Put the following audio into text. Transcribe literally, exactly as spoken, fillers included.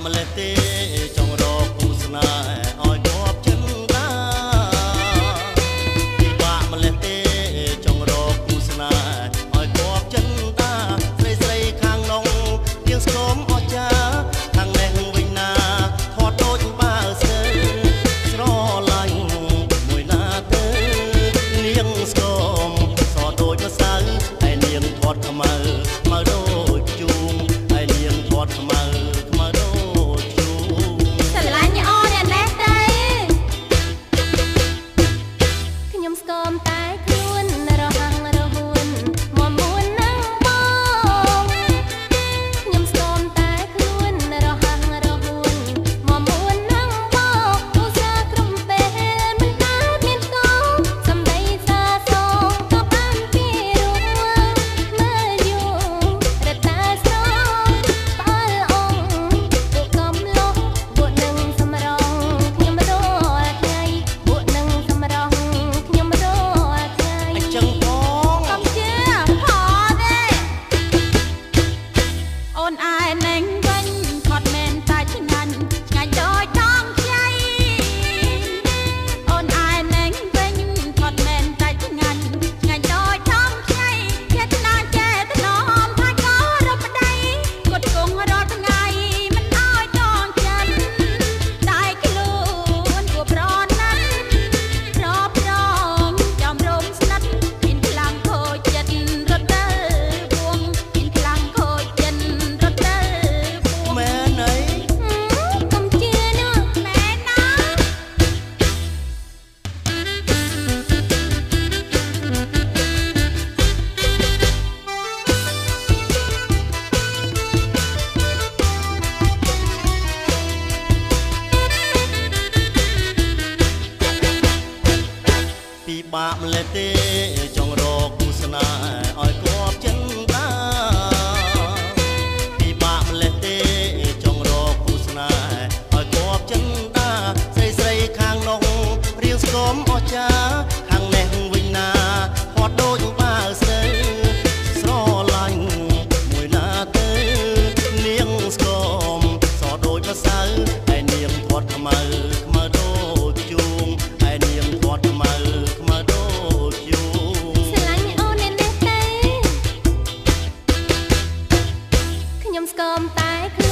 ម្លេះទេចង់រកគូស្នេហ៍ឲ្យគប់ចិនដាពិបាកម្លេះទេចង់រកគូស្នេហ៍ឲ្យគប់ចិនដាស្រីស្រីខាងនោះទៀងស្គមអស្ចារ្យខាងនេះវិញណាថតដូចបើស្ទើស្រឡាញ់មួយណាទៅនាងស្គមសដូចម្សៅហើយនាងថតខ្មៅខ្មៅដូចជូងហើយនាងថតខ្មៅខ្មៅដូចជូងស្រឡាញ់អូនអ្នកនេះទេខ្ញុំស្គមតែខ្លួនរហ័ងរហួនមកមួននឹងបងខ្ញុំស្គមតែខ្លួនរហ័ងរហួនមកមួននឹងបងឧស្សាហ៍ក្រុមពេលមិនដែលមានកោសំដីសាសងក៏បានពីរួមើលយូររតាស្រងប៉ាល់អងពួកកំឡុងពួកនឹងសម្រងខ្ញុំរត់ថ្ងៃពួកនឹងសម្រងខ្ញុំរត់ថ្ងៃអញ្ចឹងផងកំជាផទេអូនអែនឹងវិញថត់មែនតែឆ្ងាញ់ឆ្ងាញ់ដូចដងខ្ចីអូនអែនឹងវិញថត់មែនតែឆ្ងាញ់ឆ្ងាញ់ដូចដងខ្ចីចេតនាចេតនោមថាក៏រំដៃគាត់គង់រាល់ថ្ងៃមិនឲ្យដងចិនតែខ្លួនគួរប្រណាត់ប្រប្រងចំរំស្និទ្ធមានខ្លាំងខូចចិត្តរត់ទៅពួងមានខ្លាំងខូចចិត្តរត់ទៅពួងមែនអីកុំជឿនោះមែនណាពិបាកម្លេះទេចង់រកគូស្នេហ៍ឲ្យគប់ចិនដាពិបាកម្លេះទេចង់រកគូស្នេហ៍ឲ្យគប់ចិនដាស្រីស្រីខាងនោះរៀងស្គមអស្ចារ្យខាងនេះវិញណាថតដូចបើស្ទើស្រឡាញ់មួយណាទៅនាងស្គមសដូចម្សៅហើយនាងថតខ្មៅខ្មៅដូចជូងហើយនាងថតខ្មៅខ្មៅដូចជូងស្រឡាញ់អូនអ្នកនេះទេខ្ញុំស្គមតែ